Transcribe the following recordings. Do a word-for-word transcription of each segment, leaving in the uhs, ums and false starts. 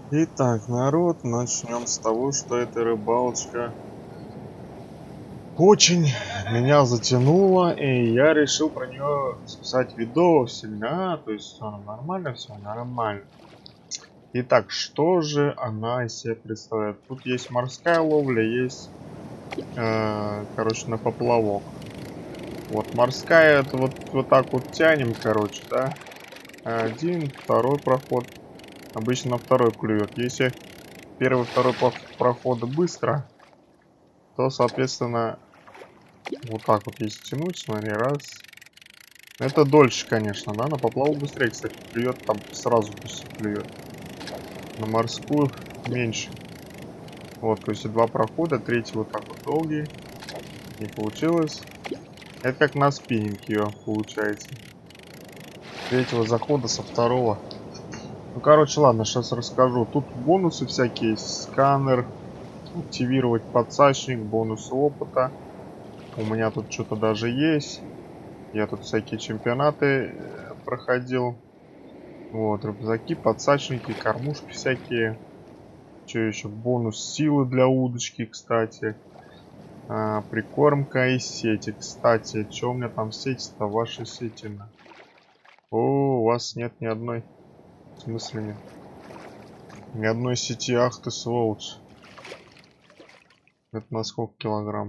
Итак, народ, начнем с того, что эта рыбалочка очень меня затянула, и я решил про нее записать видео всегда, то есть все нормально, все нормально. Итак, что же она из себя представляет? Тут есть морская ловля, есть, э, короче, на поплавок. Вот морская, это вот, вот так вот тянем, короче, да. Один, второй проход. Обычно на второй клюет. Если первый, второй проход быстро, то, соответственно, вот так вот если тянуть, смотри, раз. Это дольше, конечно, да, на поплаву быстрее, кстати, клюет, там сразу почти клюет. На морскую меньше. Вот, то есть два прохода, третий вот так вот долгий. Не получилось. Это как на спиннинг ее получается. Третьего захода со второго. Ну, короче, ладно, сейчас расскажу. Тут бонусы всякие есть. Сканер. Активировать подсачник, бонусы опыта. У меня тут что-то даже есть. Я тут всякие чемпионаты проходил. Вот, рюкзаки, подсачники, кормушки всякие. Что еще? Бонус силы для удочки, кстати. А, прикормка и сети. Кстати, что у меня там сети-то? Ваши сети. О, у вас нет ни одной. В смысле нет? Ни одной сети. Ах ты сволочь. Это на сколько килограмм?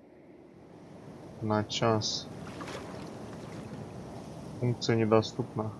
На час. Функция недоступна.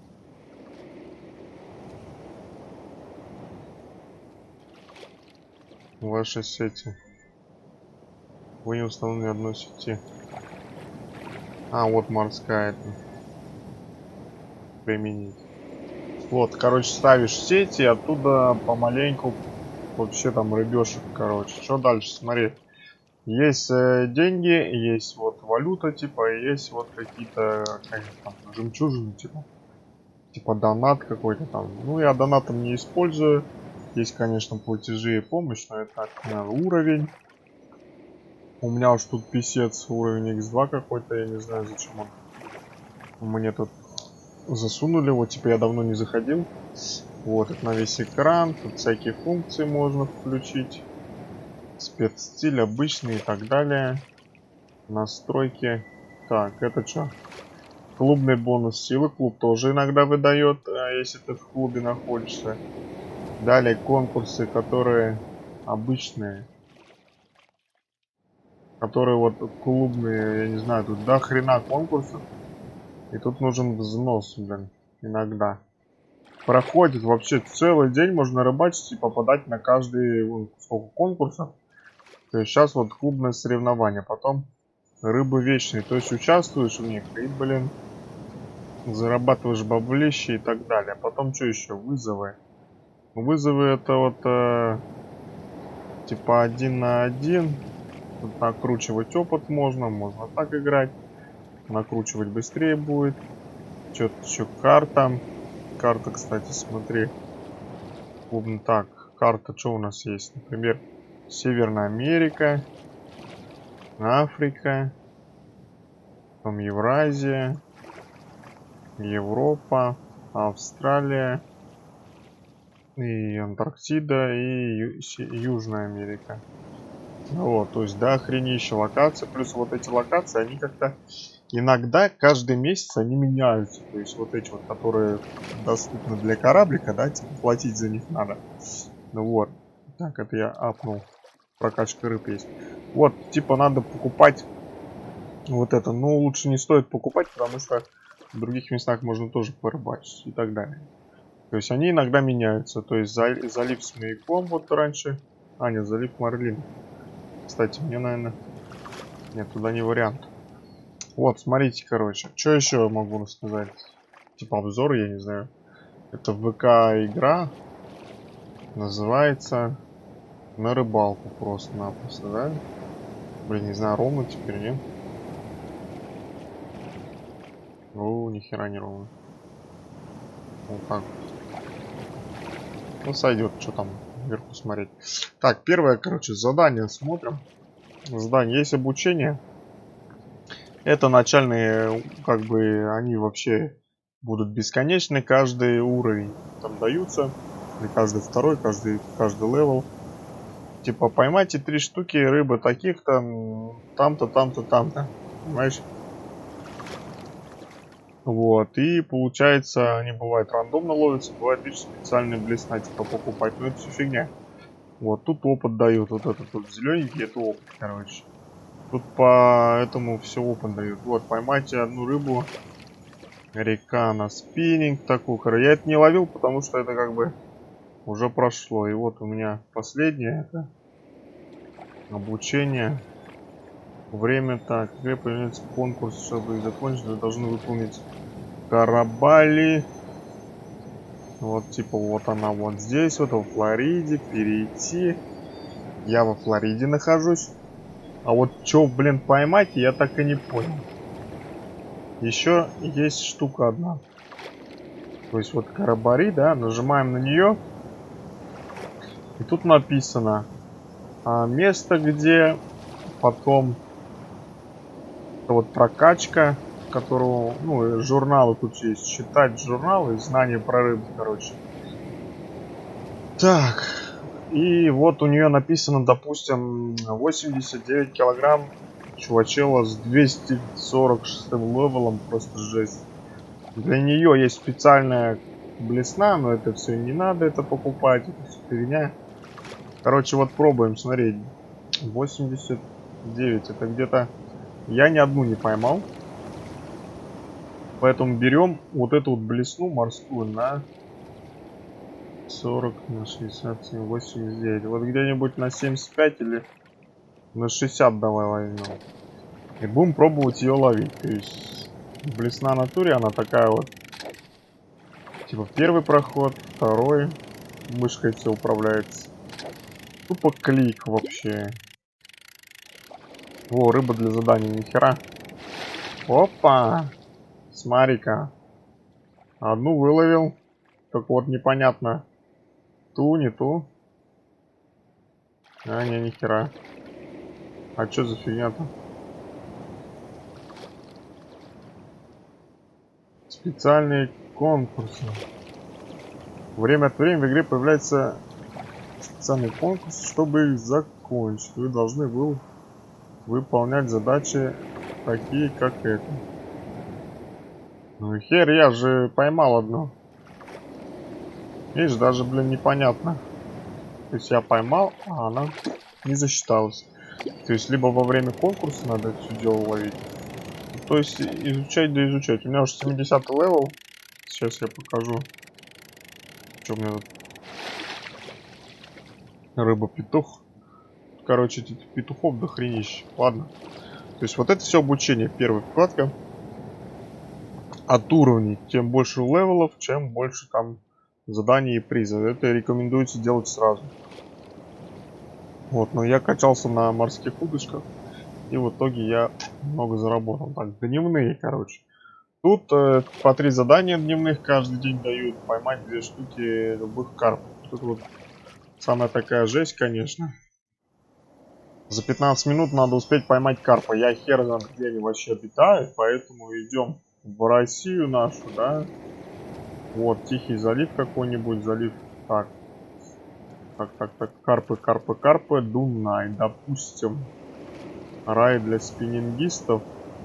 Ваши сети. Вы не установлены одной сети. А, вот морская это. Применить. Вот, короче, ставишь сети, и оттуда помаленьку вообще там рыбешек, короче. Что дальше? Смотри. Есть э, деньги, есть вот валюта, типа, и есть вот какие-то как там, жемчужины, типа. Типа донат какой-то там. Ну, я донатом не использую. Есть, конечно, платежи и помощь, но это так, уровень. У меня уж тут писец, уровень икс два какой-то, я не знаю, зачем он. Мне тут засунули, вот, типа, я давно не заходил. Вот, это на весь экран, тут всякие функции можно включить. Спецстиль обычный и так далее. Настройки. Так, это что? Клубный бонус силы. Клуб тоже иногда выдает, если ты в клубе находишься. Далее конкурсы, которые обычные. Которые вот клубные, я не знаю, тут до хрена конкурсов. И тут нужен взнос, блин, иногда. Проходит вообще целый день, можно рыбачить и попадать на каждый, вон, сколько конкурсов. То есть сейчас вот клубное соревнование, потом рыбы вечные. То есть участвуешь в них и, блин, зарабатываешь баблище и так далее. Потом что еще? Вызовы. Вызовы это вот э, типа один на один. Тут накручивать опыт можно, можно так играть. Накручивать быстрее будет. Что-то еще карта. Карта, кстати, смотри. Клубно так. Карта, что у нас есть? Например, Северная Америка, Африка, потом Евразия, Европа, Австралия, и Антарктида, и Ю Южная Америка. Вот, то есть, да, охренища локации. Плюс вот эти локации, они как-то иногда каждый месяц они меняются. То есть вот эти вот, которые доступны для кораблика, да, типа платить за них надо. Ну вот. Так, это я апнул. Прокачка рыб есть. Вот, типа надо покупать вот это. Но лучше не стоит покупать, потому что в других местах можно тоже порыбачить и так далее. То есть они иногда меняются. То есть залив с маяком вот раньше. А, нет, залив Марлин. Кстати, мне, наверное... Нет, туда не вариант. Вот, смотрите, короче. Что еще могу рассказать? Типа обзор, я не знаю. Это ВК игра. Называется На рыбалку просто-напросто, да? Блин, не знаю, ровно теперь, нет? О, нихера не ровно. Вот так вот. Ну, сойдет, что там вверху смотреть. Так, первое, короче, задание смотрим. Задание есть обучение. Это начальные, как бы, они вообще будут бесконечны. Каждый уровень там даются. Или каждый второй, каждый, каждый левел. Типа, поймайте три штуки рыбы таких-то, там-то, там-то, там-то. Понимаешь? Вот, и получается, они бывают рандомно ловятся, бывает, видишь, специальные блесна, типа, покупать. Но это все фигня. Вот, тут опыт дают, вот этот вот зелененький, это опыт, короче. Тут по этому все опыт дают. Вот, поймайте одну рыбу. Река на спиннинг такую. Я это не ловил, потому что это как бы уже прошло. И вот у меня последнее, это обучение. Время так. Где появляется конкурс, чтобы их закончить, вы должны выполнить корабали. Вот типа вот она вот здесь, вот во Флориде, перейти. Я во Флориде нахожусь. А вот что, блин, поймать, я так и не понял. Еще есть штука одна. То есть вот карабари, да, нажимаем на нее. И тут написано а, место, где потом вот прокачка, которого, ну, журналы тут есть. Читать журналы, знания про рыбу, короче. Так. И вот у нее написано, допустим, восемьдесят девять килограмм чувачела с двести сорок шестым левелом. Просто жесть. Для нее есть специальная блесна, но это все не надо это покупать. Это все фигня. Короче, вот пробуем смотреть. восемьдесят девять. Это где-то... Я ни одну не поймал. Поэтому берем вот эту вот блесну морскую на сорок, на шестьдесят семь, восемьдесят девять. Вот где-нибудь на семьдесят пять или на шестьдесят давай возьмем. И будем пробовать ее ловить. То есть блесна натуре, она такая вот. Типа первый проход, второй. Мышкой все управляется. Тупо клик вообще. Во, рыба для задания, нихера. Опа! Смотри-ка. Одну выловил. Только вот непонятно. Ту, не ту. А, не, нихера. А что за фигня-то? Специальные конкурсы. Время от времени в игре появляется специальный конкурс, чтобы их закончить. Вы должны вы выполнять задачи такие, как это. Ну хер, я же поймал одну. Видишь, даже, блин, непонятно. То есть я поймал, а она не засчиталась. То есть либо во время конкурса надо это все дело ловить. То есть изучать да изучать. У меня уже семидесятый левел. Сейчас я покажу. Что у меня тут? Рыба-петух. Короче, этих петухов дохренища. Ладно. То есть вот это все обучение. Первая вкладка. От уровней. Тем больше левелов, чем больше там заданий и призов. Это рекомендуется делать сразу. Вот, но я качался на морских удочках. И в итоге я много заработал. Так, дневные, короче. Тут э, по три задания дневных каждый день дают. Поймать две штуки любых карпов. Тут вот самая такая жесть, конечно. За пятнадцать минут надо успеть поймать карпа. Я хер знает, где они вообще обитают. Поэтому идем в Россию нашу, да. Вот, Тихий залив какой-нибудь. Залив. Так. Так, так, так. Карпы, карпы, карпы. Дунай, допустим. Рай для спиннингистов.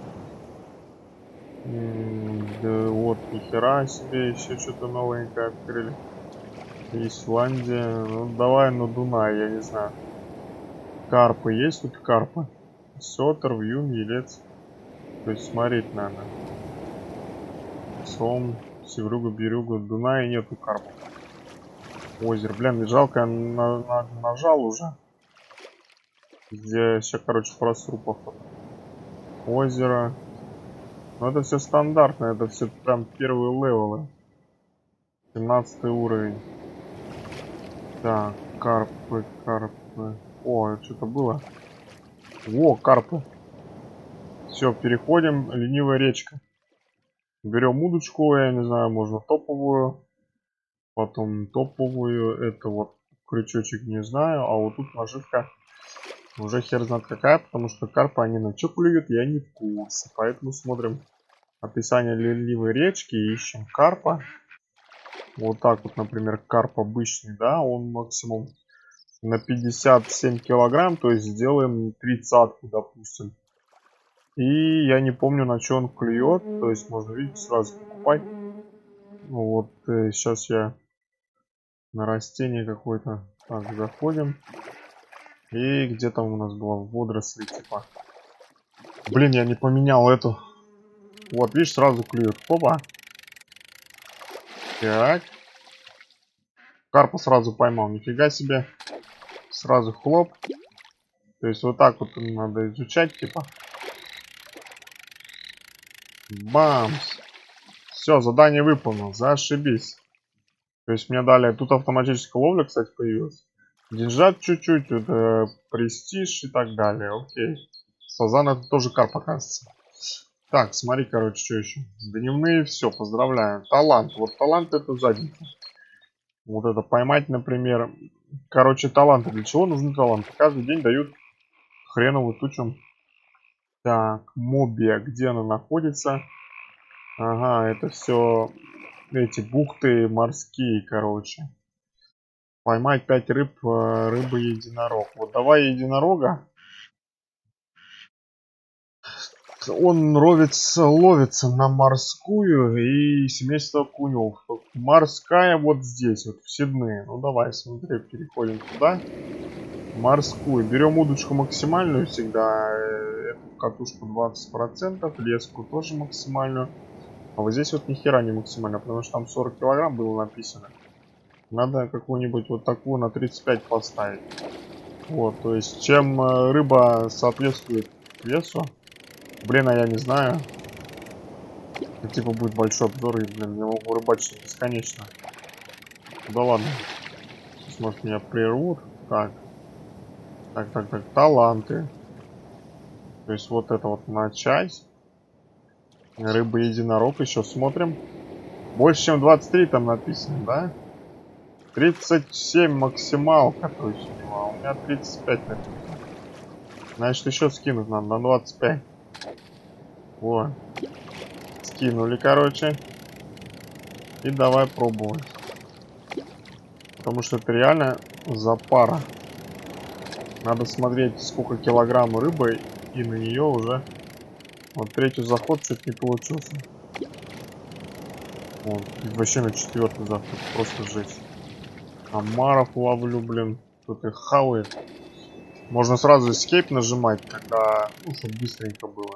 М да, вот, нихера себе, еще что-то новенькое открыли. Исландия. Ну, давай на Дунай, я не знаю. Карпы, есть тут карпы? Сотер, вьюн, елец. То есть смотреть надо. Сом, Севрюга, Берюга, Дуная нету карпов. Озеро. Блин, жалко, я на на нажал уже. Где сейчас, короче, просру походу. Озеро. Ну это все стандартно, это все прям первые левелы. семнадцатый уровень. Так, карпы, карпы. О, что-то было. О, карпы. Все, переходим. Ленивая речка. Берем удочку, я не знаю, можно топовую. Потом топовую. Это вот крючочек, не знаю. А вот тут наживка уже хер знает какая, потому что карпы они на что клюют, я не в курсе. Поэтому смотрим описание ленивой речки и ищем карпа. Вот так вот, например, карп обычный, да, он максимум на пятьдесят семь килограмм, то есть сделаем тридцатку, допустим. И я не помню, на что он клюет, то есть можно, видите, сразу покупать. Ну вот, э, сейчас я на растение какое-то. Так, заходим. И где там у нас было водоросли, типа. Блин, я не поменял эту. Вот, видишь, сразу клюет. Опа. Так. Карпа сразу поймал. Нифига себе. Сразу хлоп. То есть вот так вот надо изучать, типа. Бамс. Все, задание выполнил. Зашибись. То есть мне дали... Тут автоматическая ловля, кстати, появилась. Деньжат чуть-чуть, тут э, престиж и так далее. Окей. Сазан это тоже карп, оказывается. Так, смотри, короче, что еще. Дневные, все, поздравляю. Талант. Вот талант это задница. Вот это поймать, например. Короче, таланты. Для чего нужны таланты? Каждый день дают хреновую тучу. Так, Мобия. Где она находится? Ага, это все эти бухты морские, короче. Поймать пять рыб, э, рыба-единорог. Вот давай единорога. Он ловится, ловится на морскую и семейство окунев. Морская вот здесь, вот в Сиднее. Ну давай, смотри, переходим туда. Морскую. Берем удочку максимальную всегда. Эту катушку двадцать процентов. Леску тоже максимальную. А вот здесь вот ни хера не максимально, потому что там сорок килограмм было написано. Надо какую-нибудь вот такую на тридцать пять поставить. Вот, то есть чем рыба соответствует весу. Блин, а я не знаю. Это типа будет большой обзор, и, блин, я могу рыбачить бесконечно. Да ладно. Сейчас, может, меня прервут. Так. Так, так, так. Таланты. То есть вот это вот начать. Рыба-единорог еще смотрим. Больше, чем двадцать три там написано, да? тридцать семь максималка. То есть, а у меня тридцать пять написано. Значит, еще скинуть надо на двадцать пять. Вот. Скинули, короче. И давай пробовать. Потому что это реально запара. Надо смотреть, сколько килограмм рыбы, и на нее уже... Вот третий заход чуть не получился. Вот, вообще на четвертый заход. Просто жесть. Омаров ловлю, блин. Тут их хавает. Можно сразу escape нажимать, когда... Ну, чтобы быстренько было.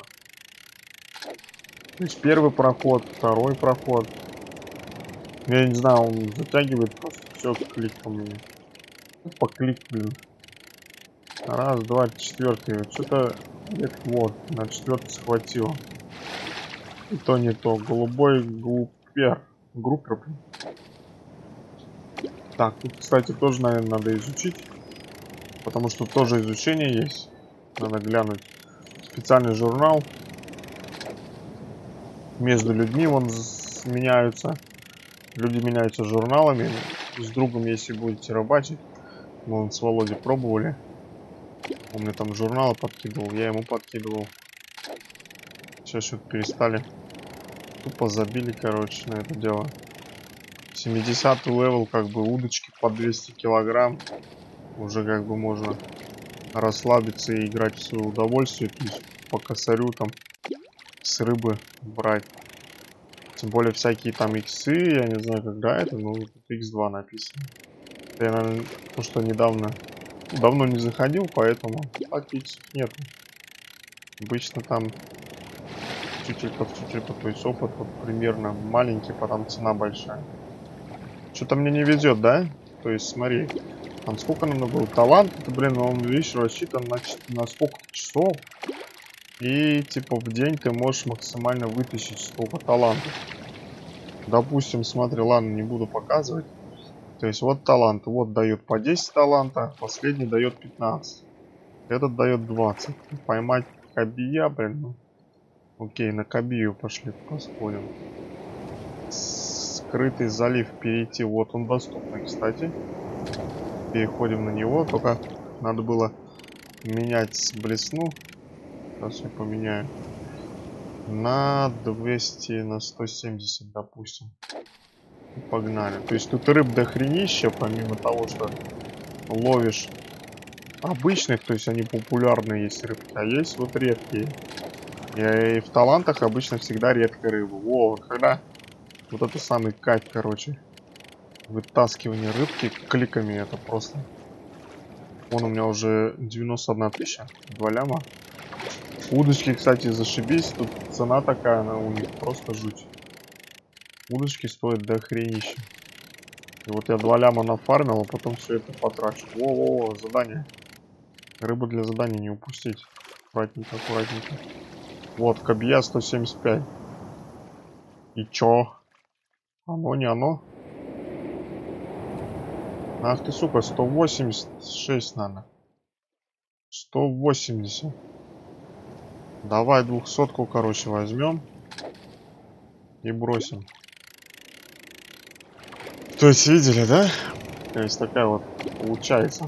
То есть первый проход, второй проход. Я не знаю, он затягивает просто все кликом. По клик, блин. Раз, два, четвертый. Что-то... Вот, на четвертый схватил. И то не то. Голубой группер. Группер. Так, тут, кстати, тоже, наверное, надо изучить. Потому что тоже изучение есть. Надо глянуть. Специальный журнал. Между людьми вон меняются. Люди меняются журналами. С другом, если будете рыбачить. Мы вон с Володей пробовали. Он мне там журналы подкидывал. Я ему подкидывал. Сейчас что-то перестали. Тупо забили, короче, на это дело. семидесятый левел, как бы удочки по двести килограмм. Уже как бы можно расслабиться и играть в свое удовольствие. То есть по косарю там с рыбы брать. Тем более всякие там иксы, я не знаю, когда это, но тут икс два написано. Я, наверное, то, что недавно, давно не заходил, поэтому так иксов нету. Обычно там чуть-чуть, чуть-чуть, то есть опыт вот примерно маленький, потом цена большая. Что-то мне не везет, да? То есть смотри, там сколько надо было талант, это, блин, он, видишь, рассчитан на, на сколько часов. И типа в день ты можешь максимально вытащить столько талантов. Допустим, смотри, ладно, не буду показывать. То есть вот талант, вот дает по десять таланта, последний дает пятнадцать. Этот дает двадцать. Поймать кабия, блин, ну. Окей, на кабию пошли, посмотрим. Скрытый залив перейти, вот он доступный, кстати. Переходим на него, только надо было менять блесну. Сейчас я поменяю. На двести, на сто семьдесят, допустим. Погнали. То есть тут рыб дохренища, помимо того, что ловишь обычных, то есть они популярные есть рыбки, а есть вот редкие. И, и в талантах обычно всегда редкая рыба. Во, когда вот это самый кайф, короче. Вытаскивание рыбки кликами, это просто. Вон у меня уже девяносто одна тысяча, два ляма. Удочки, кстати, зашибись. Тут цена такая, она у них просто жуть. Удочки стоят до хренища. И вот я два ляма нафармил, а потом все это потрачу. Во-во-во, задание. Рыбу для задания не упустить. Аккуратненько, аккуратненько. Вот, кобья сто семьдесят пять. И чё? Оно не оно? Ах ты, сука, сто восемьдесят шесть надо. сто восемьдесят. Давай двухсотку, короче, возьмем. И бросим. То есть, видели, да? То есть, такая вот получается.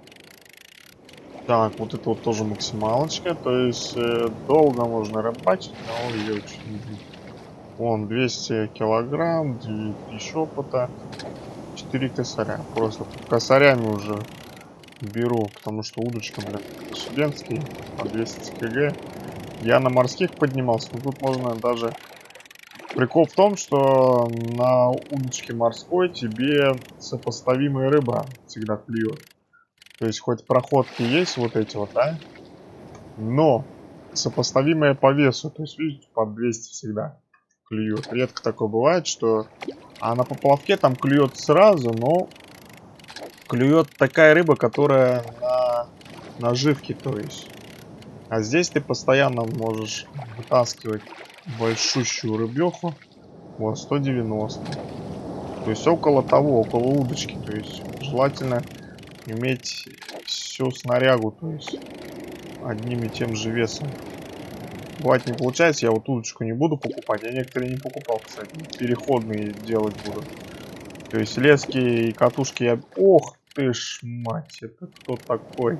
Так, вот это вот тоже максималочка. То есть, э, долго можно рыбачить, но ее очень любит. Вон, двести килограмм, две тысячи опыта, четыре косаря. Просто косарями уже беру, потому что удочка, блин, студентский, по двести кг. Я на морских поднимался, но тут можно даже... Прикол в том, что на удочке морской тебе сопоставимая рыба всегда клюет. То есть хоть проходки есть вот эти вот, да? Но сопоставимая по весу. То есть, видите, под двести всегда клюет. Редко такое бывает, что... А на поплавке там клюет сразу, но клюет такая рыба, которая на наживке, то есть. А здесь ты постоянно можешь вытаскивать большущую рыбеху. Вот, сто девяносто. То есть около того, около удочки. То есть желательно иметь всю снарягу, то есть одним и тем же весом. Бывает не получается, я вот удочку не буду покупать. Я некоторые не покупал, кстати. Переходные делать буду. То есть лески и катушки я... Ох ты ж, мать, это кто такой?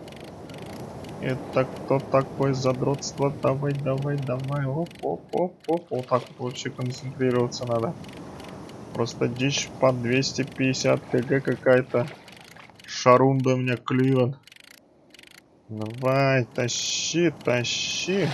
Это кто такой? Задротство? Давай, давай, давай. Оп, оп, оп, оп. Вот так вот вообще концентрироваться надо. Просто дичь по двести пятьдесят кг какая-то. Шарунда у меня клюет. Давай, тащи, тащи.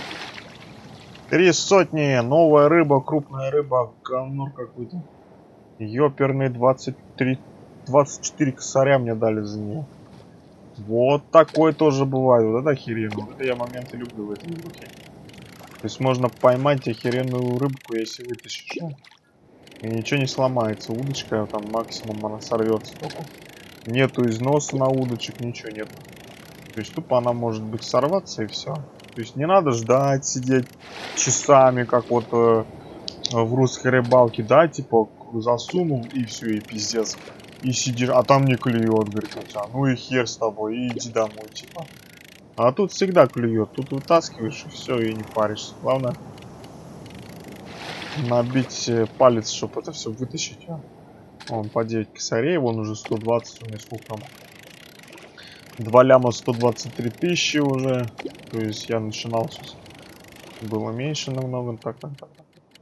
Три сотни. Новая рыба, крупная рыба. Говнур какой-то. Ёперный двадцать три, двадцать четыре косаря мне дали за нее. Вот такой тоже бывает. Вот это охеренно. Вот это я моменты люблю в этой игре. То есть можно поймать охеренную рыбку, если вытащишь. И ничего не сломается. Удочка там максимум она сорвется только. Нету износа на удочек, ничего нет. То есть тупо она может быть сорваться и все. То есть не надо ждать, сидеть часами, как вот э, в русской рыбалке, да, типа засунул и все, и пиздец. И сидишь, а там не клюет, говорит, у тебя. Ну и хер с тобой, и иди домой, типа. А тут всегда клюет, тут вытаскиваешь и все, и не паришься. Главное набить палец, чтобы это все вытащить. Вон по девять косарей, вон уже сто двадцать у меня сколько там. два ляма сто двадцать три тысячи уже. То есть я начинал сейчас. Было меньше намного. Так, так, так.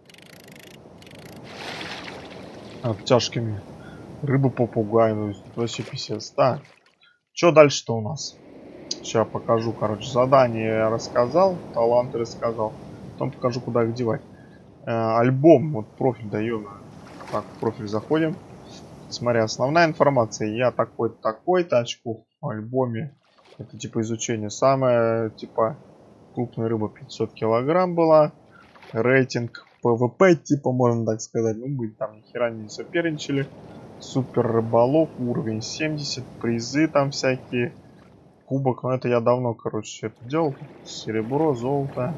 Обтяжками. Рыбу попугай, ну вообще писец. Так. Что дальше-то у нас? Сейчас покажу, короче, задание я рассказал, таланты рассказал. Потом покажу, куда их девать. Э, альбом, вот профиль даем. Так, в профиль заходим. Смотри, основная информация. Я такой-то, такой-то, очков в альбоме. Это типа изучение. Самая, типа, крупная рыба пятьсот килограмм была. Рейтинг ПВП, типа, можно так сказать. Ну, мы там ни хера не соперничали. Супер рыболов, уровень семьдесят. Призы там всякие. Кубок, но это я давно, короче, это делал. Серебро, золото.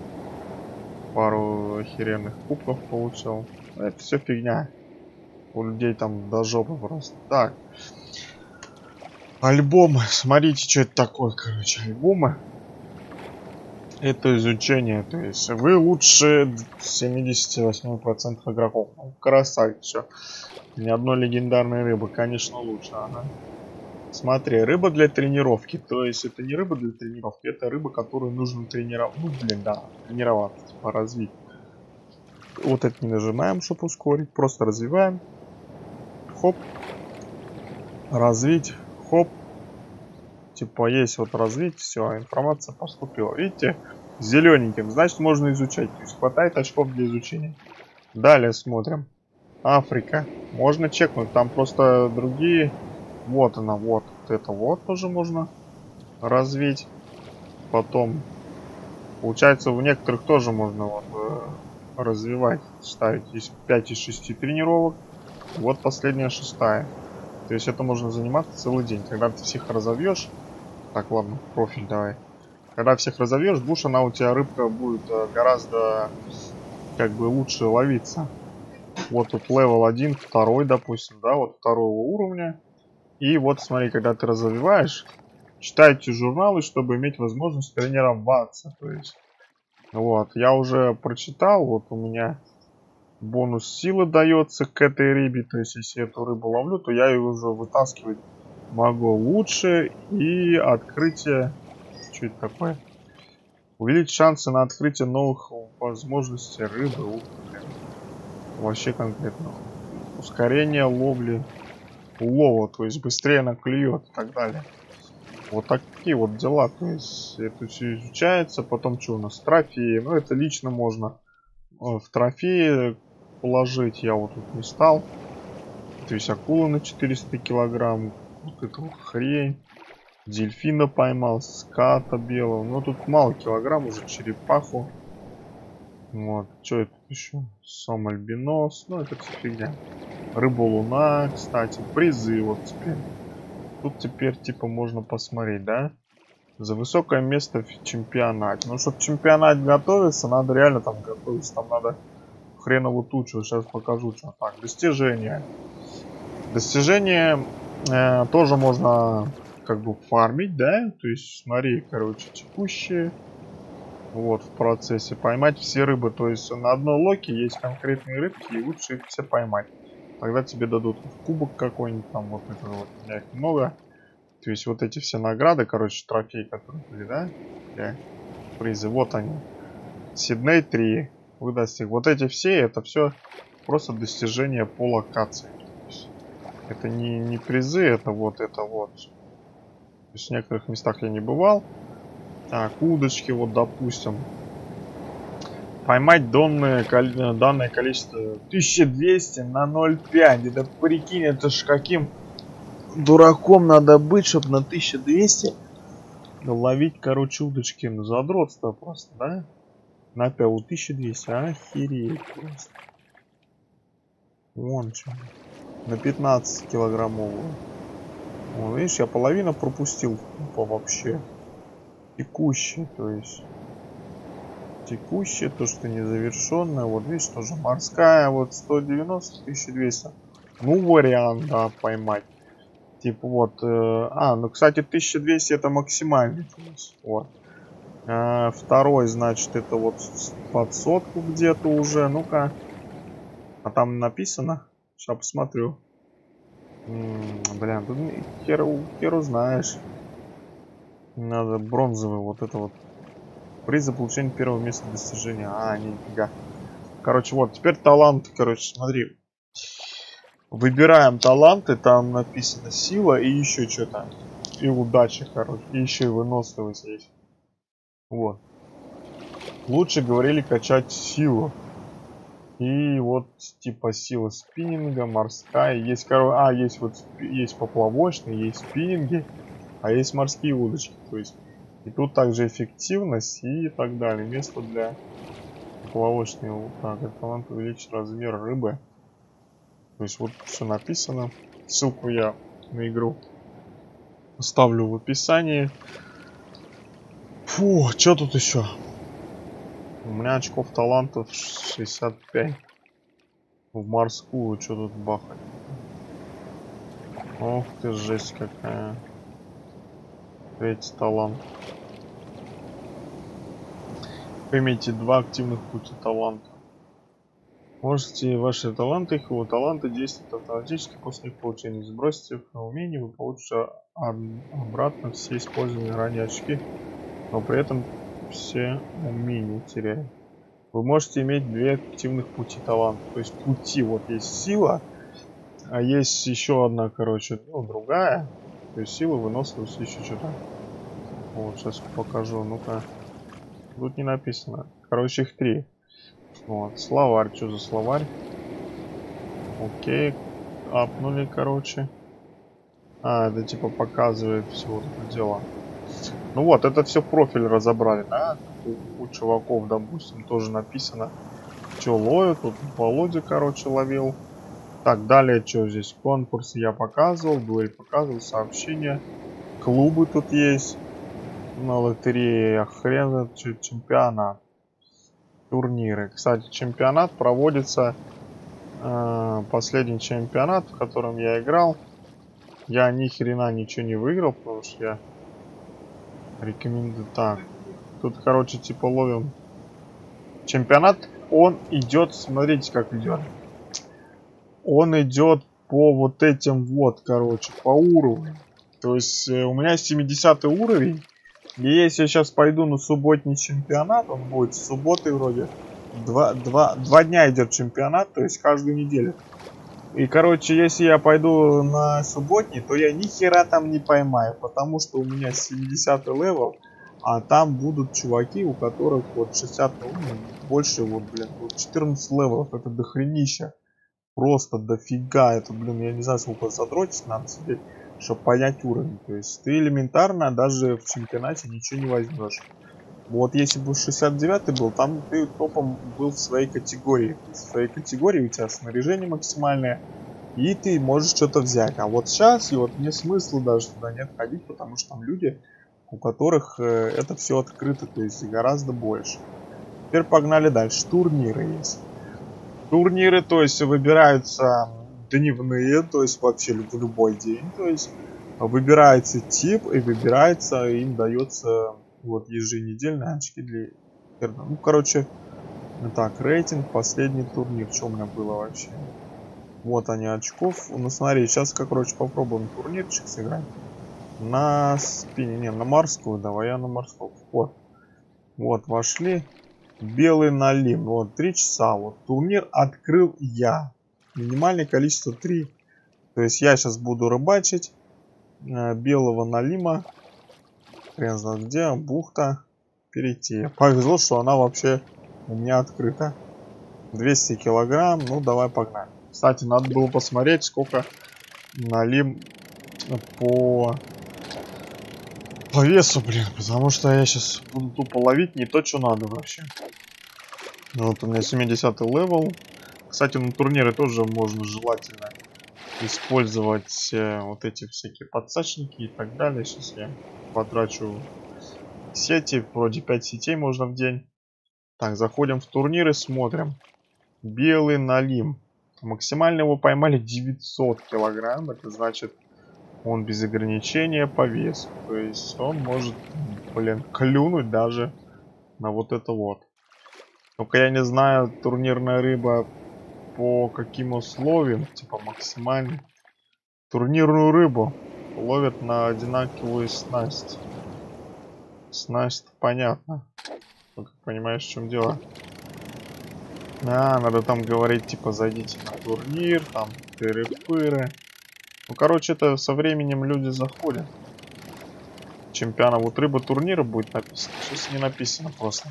Пару охеренных кубков получил. Это все фигня. У людей там до жопы просто. Так. Альбомы. Смотрите, что это такое, короче. Альбомы. Это изучение. То есть вы лучше семьдесят восемь процентов игроков. Ну, красавец, все. Ни одной легендарной рыбы, конечно, лучше. Ага. Смотри, рыба для тренировки. То есть это не рыба для тренировки, это рыба, которую нужно тренировать. Ну, блин, да, тренироваться, типа развить. Вот это не нажимаем, чтобы ускорить. Просто развиваем. хоп. Развить, хоп. Типа есть вот развить, все, информация поступила. Видите, зелененьким, значит можно изучать. То есть хватает очков для изучения. Далее смотрим. Африка. Можно чекнуть, там просто другие. Вот она, вот это вот тоже можно развить. Потом, получается, в некоторых тоже можно вот, э, развивать, ставить. Есть пять из шести тренировок. Вот последняя шестая. То есть это можно заниматься целый день. Когда ты всех разовьешь. Так, ладно, профиль давай. Когда всех разовьешь, будешь, она у тебя рыбка будет э, гораздо как бы лучше ловиться. Вот тут левел один, второй, допустим, да, вот второго уровня. И вот смотри, когда ты развиваешь, читайте журналы, чтобы иметь возможность тренироваться. То есть, вот, я уже прочитал, вот у меня бонус силы дается к этой рыбе. То есть, если эту рыбу ловлю, то я ее уже вытаскивать могу лучше. И открытие... Что это такое? Увеличить шансы на открытие новых возможностей рыбы. Ух, блин. Вообще конкретно. Ускорение ловли улова. То есть, быстрее она клюет и так далее. Вот такие вот дела. То есть, это все изучается. Потом что у нас? Трофеи. Ну, это лично можно в трофеи положить. Я вот тут не стал. То есть, акула на четыреста килограмм. Вот это вот хрень. Дельфина поймал. Ската белого. Но тут мало килограмм уже. Черепаху. Вот. Что это еще? Сом альбинос. Ну, это все фигня. Рыба луна, кстати. Призы вот теперь. Тут теперь типа можно посмотреть, да? За высокое место в чемпионате. Ну, чтобы чемпионат готовиться, надо реально там готовиться. Там надо хренову тучу. Сейчас покажу, что так. Достижения. Достижения э, тоже можно как бы фармить, да? То есть, смотри, короче, текущие. Вот, в процессе. Поймать все рыбы. То есть, на одной локе есть конкретные рыбки, и лучше их все поймать. Тогда тебе дадут кубок какой-нибудь, там вот это вот, у меня их много. То есть вот эти все награды, короче, трофеи, которые были, да? Для призы. Вот они. Сидней три. Выдаст их. Вот эти все, это все просто достижения по локации. Это не, не призы, это вот, это вот. То есть в некоторых местах я не бывал. Так, удочки, вот, допустим. Поймать данное, данное количество тысяча двести на ноль целых пять. Это прикинь, это ж каким дураком надо быть, чтобы на тысячу двести ловить, короче, удочки. Ну, задротство просто, да? На пять, тысяча двести, охереть просто. Вон что. На пятнадцать килограммовую. Вон, видишь, я половину пропустил тупо вообще. Текущие, то есть. Текущие, то, что незавершенное. Вот видишь, тоже морская, вот сто девяносто, тысяча двести. Ну, вариант, да, поймать. Типа вот, э, а, ну, кстати, тысяча двести это максимальный. Вот. Э, второй, значит, это вот под сотку где-то уже. Ну-ка. А там написано? Сейчас посмотрю. М-м, блин, тут хер, хер узнаешь. Надо бронзовый, вот это вот. Приз за получение первого места достижения. А, нифига. Короче, вот, теперь талант, короче, смотри. Выбираем таланты, там написано сила и еще что-то. И удача, короче. И еще и выносливость есть. Вот. Лучше говорили качать силу. И вот типа сила спиннинга, морская. Есть, короче, а, есть вот есть поплавочные, есть спиннинги, а есть морские удочки. То есть. И тут также эффективность и так далее. Место для поплавочного. Так, талант увеличить размер рыбы. То есть вот все написано. Ссылку я на игру оставлю в описании. Фу, что тут еще? У меня очков талантов шестьдесят пять. В морскую что тут бахать? Ох ты, жесть какая. Третий талант. Имейте два активных пути таланта. Можете ваши таланты, их его таланты действуют автоматически после их получения. Сбросьте их на умение, вы получите обратно все использованные ранее очки, но при этом все умения теряют. Вы можете иметь две активных пути таланта. То есть пути, вот есть сила, А есть еще одна, короче, ну, другая. То есть сила, выносливость, еще что-то. Вот, сейчас покажу. Ну-ка. Тут не написано. Короче, их три. Вот, словарь. Что за словарь? Окей. Апнули, короче. А, это типа показывает все вот это дело. Ну вот, это все профиль разобрали, да? У, у чуваков, допустим, тоже написано, что ловят. Тут Володя, короче, ловил. Так, далее, что здесь? Конкурсы я показывал, дуэль показывал, сообщения. Клубы тут есть. На лотерее, хрен знает, что, чемпионат. Турниры. Кстати, чемпионат проводится... Э, последний чемпионат, в котором я играл. Я ни хрена ничего не выиграл, потому что я рекомендую. Так, тут, короче, типа ловим. Чемпионат, он идет, смотрите, как идет. Он идет по вот этим вот, короче, по уровню. То есть э, у меня семидесятый уровень. И если я сейчас пойду на субботний чемпионат, он будет с субботы вроде. Два, два, два дня идет чемпионат, то есть каждую неделю. И, короче, если я пойду на субботний, то я ни хера там не поймаю, потому что у меня семидесятый левел, а там будут чуваки, у которых вот шестьдесят, ну, больше, вот, блин, вот четырнадцать левелов, это дохренища. Просто дофига, это, блин, я не знаю, сколько задротить надо сидеть, чтобы понять уровень. То есть ты элементарно даже в чемпионате ничего не возьмешь. Вот если бы шестьдесят девятый был, там ты топом был в своей категории. В своей категории у тебя снаряжение максимальное, и ты можешь что-то взять. А вот сейчас, и вот мне смысла даже туда нет ходить, потому что там люди, у которых э, это все открыто, то есть гораздо больше. Теперь погнали дальше. Турниры есть. Турниры, то есть выбираются дневные, то есть вообще в любой день. То есть выбирается тип и выбирается, им дается... Вот еженедельные очки для... Ну, короче, так, рейтинг, последний турнир. Что у меня было вообще? Вот они, очков. Ну, смотри, сейчас, короче, попробуем турнирчик сыграть. На спине, не, на морскую. Давай я на морскую. Вот. Вот, вошли. Белый налим. Вот, три часа. Вот, турнир открыл я. Минимальное количество три. То есть я сейчас буду рыбачить. Э, белого налима. Хрен знает где, бухта, перейти. Повезло, что она вообще у меня открыта. двести килограмм, ну давай погнали. Кстати, надо было посмотреть, сколько налим по... по весу, блин. Потому что я сейчас буду тупо ловить не то, что надо вообще. Вот у меня семидесятый левел. Кстати, на турнире тоже можно желательно использовать э, вот эти всякие подсачники и так далее. Сейчас я потрачу сети, вроде пять сетей можно в день. Так, заходим в турниры, смотрим. Белый налим. Максимально его поймали девятьсот килограмм. Это значит, он без ограничения по весу. То есть он может, блин, клюнуть даже на вот это вот. Только я не знаю, турнирная рыба по каким условиям, типа максимально. Турнирную рыбу ловят на одинаковую снасть. Снасть, понятно. Только понимаешь, в чем дело. А, надо там говорить, типа, зайдите на турнир, там, тыры-пыры. Ну, короче, это со временем люди заходят. Чемпиона вот рыба турнира будет написано. Сейчас не написано просто.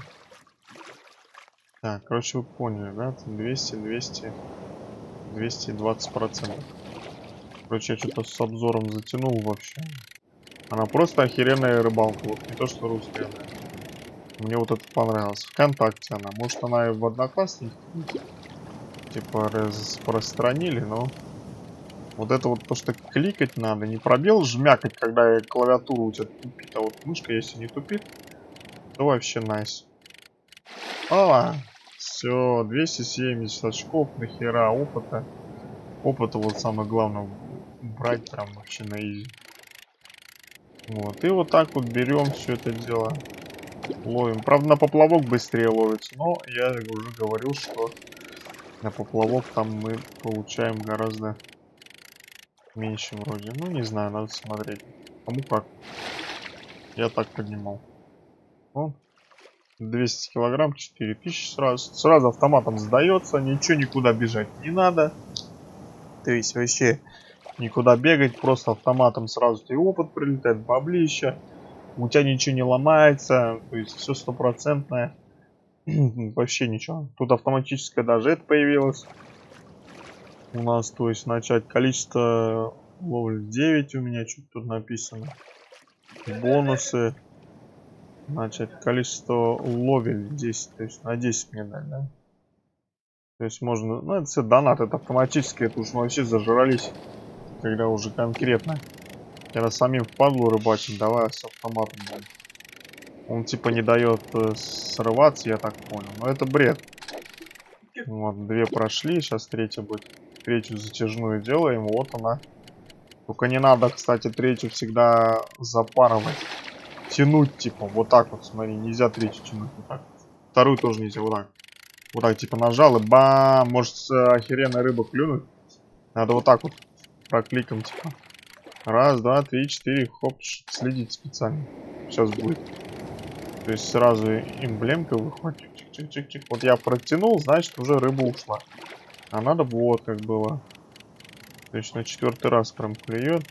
Так, короче, вы поняли, да? двести, двести, двести двадцать процентов. Короче, я что-то с обзором затянул вообще. Она просто охеренная рыбалка. Вот не то, что русская. Мне вот это понравилось. Вконтакте она. Может, она и в Одноклассниках типа распространили, но вот это вот то, что кликать надо. Не пробел жмякать, когда клавиатура у тебя тупит. А вот мышка, если не тупит, то вообще найс. А, все, двести семьдесят очков, нахера опыта. Опыта вот самое главное брать прям вообще на изи. Вот, и вот так вот берем все это дело. Ловим. Правда, на поплавок быстрее ловится, но я уже говорил, что на поплавок там мы получаем гораздо меньше вроде. Ну, не знаю, надо смотреть. Кому как. Я так поднимал. Вон. двести килограмм, четыре тысячи сразу. Сразу автоматом сдается. Ничего никуда бежать не надо. То есть вообще никуда бегать, просто автоматом сразу тебе опыт прилетает, баблища. У тебя ничего не ломается, то есть все стопроцентное. Вообще ничего. Тут автоматическая даже это появилось. У нас, то есть, начать количество ловли девять у меня, что-то тут написано. Бонусы. Начать количество ловель десять, то есть на десять мне дать, да? То есть можно, ну это все донат, это автоматически, это уж мы вообще зажрались, когда уже конкретно. Когда самим впадлу рыбачить, давай с автоматом дать. Он типа не дает э, срываться, я так понял, но это бред. Вот, две прошли, сейчас третья будет. Третью затяжную делаем, вот она. Только не надо, кстати, третью всегда запарывать. Тянуть, типа, вот так вот, смотри, нельзя третью тянуть, вот так. Вторую тоже нельзя, вот так. Вот так, типа, нажал и бам, может охеренная рыба клюнуть. Надо вот так вот прокликом, типа. Раз, два, три, четыре, хоп, следить специально. Сейчас будет. То есть сразу эмблемка выходит. Чик-чик-чик-чик. Вот я протянул, значит уже рыба ушла. А надо вот как было. То есть на четвертый раз прям клюет.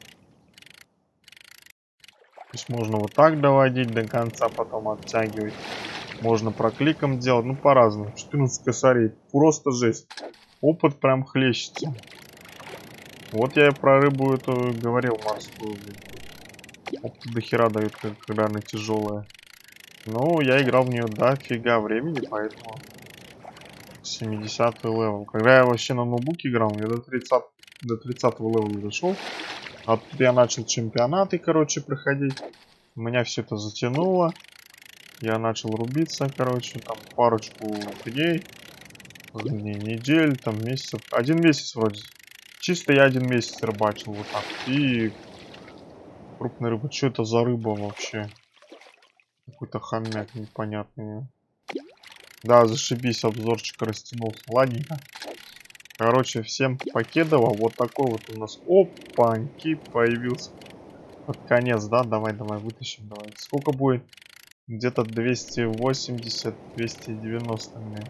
То есть можно вот так доводить до конца, потом оттягивать. Можно прокликом делать, ну по-разному. четырнадцать косарей, просто жесть. Опыт прям хлещется. Вот я про рыбу эту говорил морскую. Опыт до хера дают, когда она тяжелая. Ну, я играл в нее дофига времени, поэтому семидесятый левел. Когда я вообще на ноутбуке играл, я до тридцатого, до тридцатого левела дошел. А тут я начал чемпионаты, короче, проходить. У меня все это затянуло. Я начал рубиться, короче, там парочку дней, дней, недель, там месяцев. Один месяц вроде. Чисто я один месяц рыбачил вот так. И крупная рыба. Что это за рыба вообще? Какой-то хомяк непонятный. Да, зашибись, обзорчик растянулся. Ладненько. Короче, всем покедово. Вот такой вот у нас опаньки появился. Под конец, да? Давай, давай, вытащим. Давай. Сколько будет? Где-то двести восемьдесят, двести девяносто мне.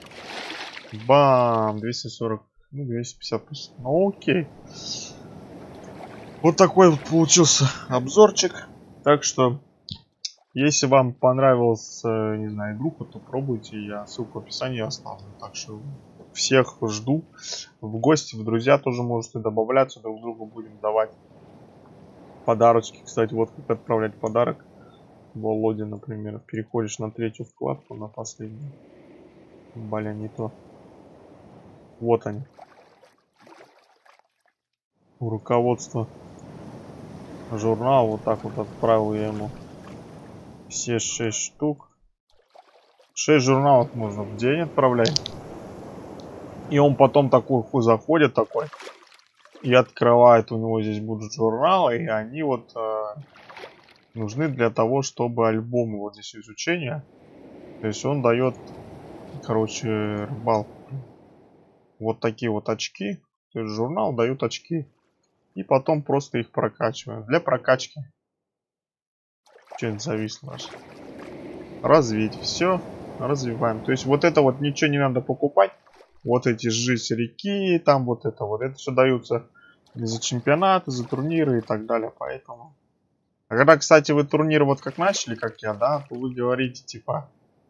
Бам! двести сорок. Ну, двести пятьдесят. Ну, окей. Вот такой вот получился обзорчик. Так что, если вам понравилась, не знаю, группа, то пробуйте. Я ссылку в описании оставлю. Так что всех жду. В гости, в друзья тоже можете добавляться. Друг другу будем давать подарочки. Кстати, вот как отправлять подарок. Володе, например. Переходишь на третью вкладку, на последнюю. Бля, не то. Вот они. Руководство. Журнал. Вот так вот отправил я ему. Все шесть штук. шесть журналов можно в день отправлять. И он потом такой хуй заходит такой. И открывает. У него здесь будут журналы. И они вот э, нужны для того, чтобы альбомы вот здесь изучения. То есть он дает, короче, рыбалку. Вот такие вот очки. То есть журнал дают очки. И потом просто их прокачиваем. Для прокачки. Что-нибудь зависло аж. Развить. Все. Развиваем. То есть вот это вот ничего не надо покупать. Вот эти жизнь реки. Там вот это вот. Это все даются за чемпионаты, за турниры и так далее. Поэтому. А когда, кстати, вы турнир вот как начали, как я, да, то вы говорите типа.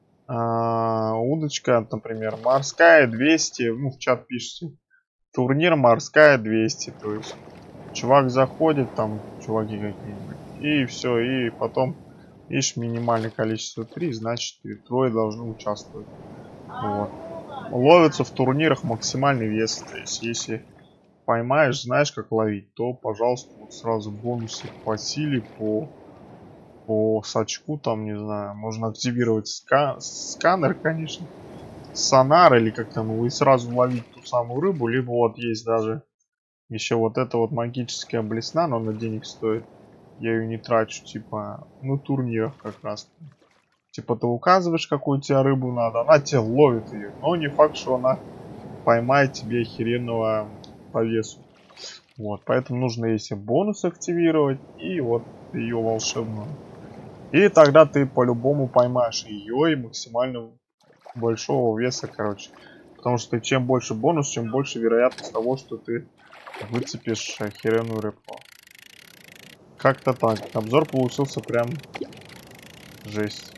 А, удочка, например, морская двести. Ну, в чат пишите. Турнир морская двести. То есть. Чувак заходит, там чуваки какие-нибудь, и все, и потом, видишь, минимальное количество три, значит, трое должны участвовать. Вот. Ловится в турнирах максимальный вес, то есть, если поймаешь, знаешь, как ловить, то, пожалуйста, вот сразу бонусы по силе, по, по сачку, там, не знаю, можно активировать ска сканер, конечно, сонар или как там, и сразу ловить ту самую рыбу, либо вот есть даже еще вот это вот магическая блесна, но она денег стоит. Я ее не трачу, типа, ну, турнирах как раз. Типа, ты указываешь, какую тебе рыбу надо, она тебе ловит ее. Но не факт, что она поймает тебе охеренного по весу. Вот, поэтому нужно, если бонус активировать, и вот ее волшебную. И тогда ты по-любому поймаешь ее и максимально большого веса, короче. Потому что чем больше бонус, чем больше вероятность того, что ты выцепишь охеренную рыбку. Как-то так. Обзор получился прям жесть.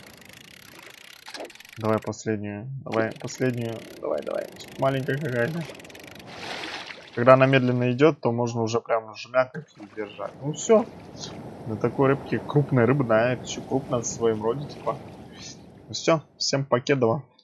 Давай последнюю. Давай последнюю. Давай, давай. Маленькая какая-то. Когда она медленно идет, то можно уже прям жмякать и держать. Ну все. На такой рыбке крупная рыба, да, это еще крупная в своем роде, типа. Ну все, всем покедово.